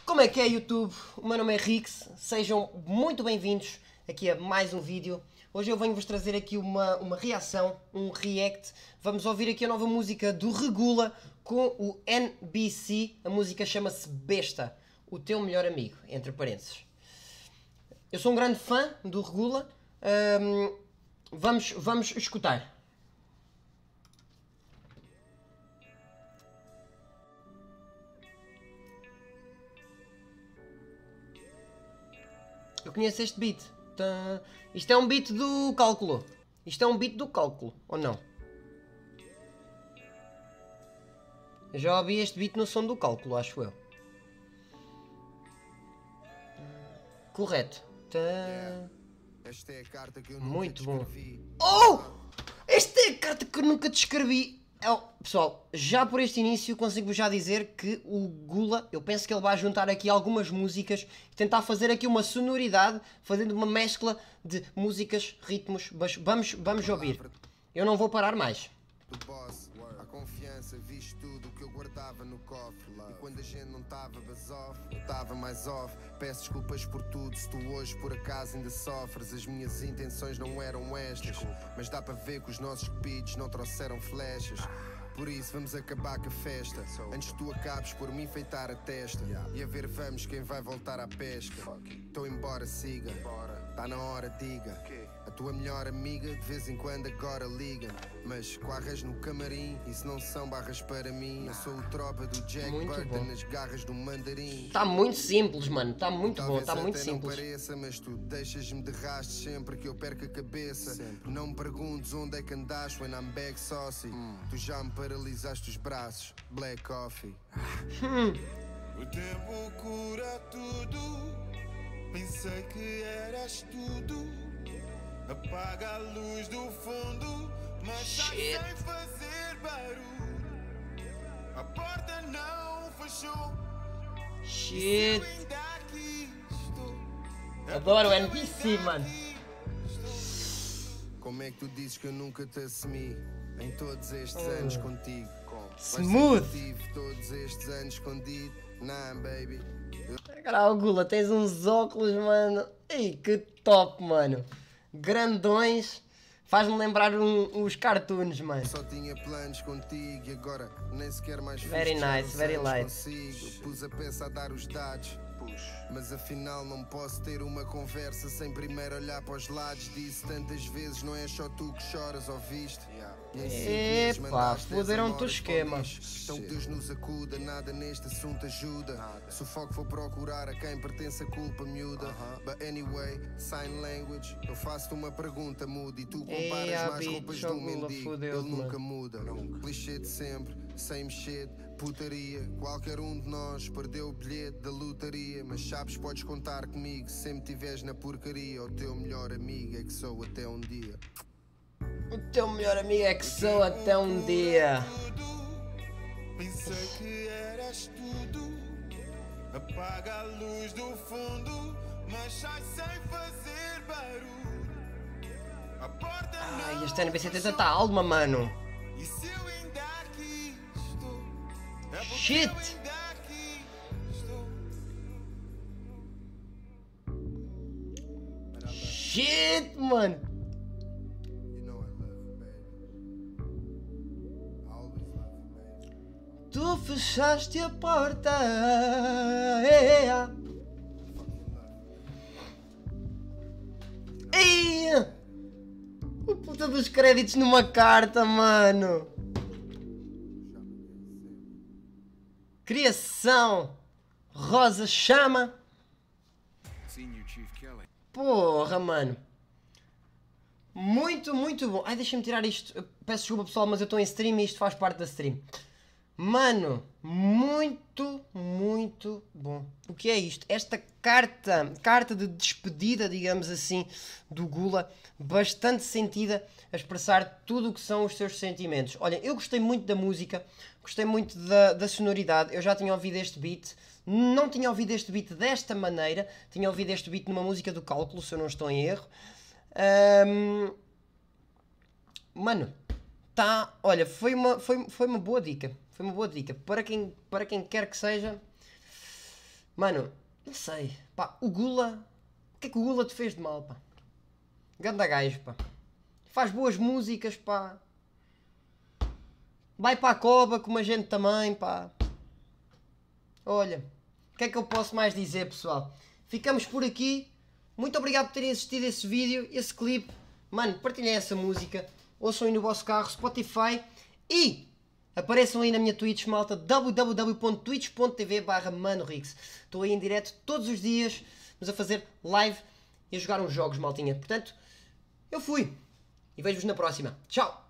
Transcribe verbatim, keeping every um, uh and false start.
Como é que é, YouTube? O meu nome é Rix, sejam muito bem-vindos aqui a mais um vídeo. Hoje eu venho-vos trazer aqui uma, uma reação, um react. Vamos ouvir aqui a nova música do Regula com o N B C. A música chama-se Besta, o teu melhor amigo, entre parênteses. Eu sou um grande fã do Regula. Hum, vamos, vamos escutar. Eu conheço este beat. Tá. Isto é um beat do cálculo. Isto é um beat do cálculo, ou não? Eu já ouvi este beat no som do cálculo, acho eu. Correto. Tá. Esta é a carta que eu Muito bom. escrevi. Oh! Esta é a carta que eu nunca te escrevi. Oh, pessoal, já por este início consigo já dizer que o Gula, eu penso que ele vai juntar aqui algumas músicas e tentar fazer aqui uma sonoridade, fazendo uma mescla de músicas, ritmos. Vamos, vamos ouvir. Eu não vou parar mais. Do boss, a confiança, viste tudo o que eu guardava no cofre. E quando a gente não estava off, eu estava mais off. Peço desculpas por tudo, se tu hoje por acaso ainda sofres. As minhas intenções não eram estas, mas dá para ver que os nossos beats não trouxeram flechas. Por isso vamos acabar com a festa, antes tu acabes por me enfeitar a testa. E a ver vamos quem vai voltar à pesca. Estou embora, siga, tá na hora, diga. A tua melhor amiga de vez em quando agora liga. Mas com arras no camarim, isso não são barras para mim. Eu sou o tropa do Jack Burton nas garras do mandarim. Está muito simples, mano, está muito bom, Talvez está muito até simples. não pareça, mas tu deixas-me de rastro sempre que eu perco a cabeça. Sempre. Não me perguntes onde é que andas when I'm back saucy. Hum. Tu já me paralisaste os braços, Black Coffee. Hum. O tempo cura tudo. Pensei que eras tudo. Apaga a luz do fundo, mas sai sem fazer barulho. A porta não fechou. Shit. Eu ainda aqui estou. Adoro o N B C, mano. Como é que tu dizes que eu nunca te assumi em todos estes oh. anos contigo? Smooth. Tive todos estes anos escondido. Nah, baby. Cara, Gula, tens uns óculos, mano. Ei, que top, mano. Grandões. Faz-me lembrar um, os cartoons, mano. Só tinha planos contigo e agora nem sequer mais very nice, very light. Consigo. Pus a peça a dar os dados. Mas afinal não posso ter uma conversa sem primeiro olhar para os lados. Disse tantas vezes, não é só tu que choras, ouviste? Epa, foderam-te o esquema. Então que Deus nos acuda, nada neste assunto ajuda. Se o foco for procurar a quem pertence a culpa miúda. But anyway, sign language. Eu faço-te uma pergunta muda e tu comparas Ei, mais roupas do mendigo. Ele nunca muda. Clichê de sempre, same shit, putaria. Qualquer um de nós perdeu o bilhete da lotaria. Mas sabes, podes contar comigo se sempre estiveres na porcaria. O teu melhor amigo é que sou até um dia. O teu melhor amigo é que sou até um dia. Pensei que eras tudo. Apaga a luz do fundo, mas sai sem fazer barulho. A porta Ai, este N B C tem tanta alma, mano. E se eu ainda aqui estou? É porque Shit. eu ainda aqui estou. Shit, mano. Tu fechaste a porta. Ei! O puta dos créditos numa carta, mano. Criação. Rosa Chama. Porra, mano. Muito, muito bom. Ai, deixa-me tirar isto. Eu peço desculpa, pessoal, mas eu estou em stream e isto faz parte da stream. Mano, muito, muito bom. O que é isto? Esta carta, carta de despedida, digamos assim, do Gula, bastante sentida a expressar tudo o que são os seus sentimentos. Olha, eu gostei muito da música, gostei muito da, da sonoridade, eu já tinha ouvido este beat, não tinha ouvido este beat desta maneira, tinha ouvido este beat numa música do Cálculo, se eu não estou em erro. Um... Mano, tá, olha, foi uma, foi, foi uma boa dica. Foi uma boa dica. Para quem, para quem quer que seja, Mano, não sei. Pá, o Gula... O que é que o Gula te fez de mal, pá? Ganda gajo, pá. Faz boas músicas, pá. Vai para a cova com a gente também, pá. Olha, o que é que eu posso mais dizer, pessoal? Ficamos por aqui. Muito obrigado por terem assistido esse vídeo, esse clipe. Mano, partilhem essa música. Ouçam aí no vosso carro, Spotify. E apareçam aí na minha Twitch, malta. w w w ponto twitch ponto t v barra manorix. Estou aí em direto todos os dias. Vamos a fazer live e a jogar uns jogos, maltinha. Portanto, eu fui. E vejo-vos na próxima. Tchau!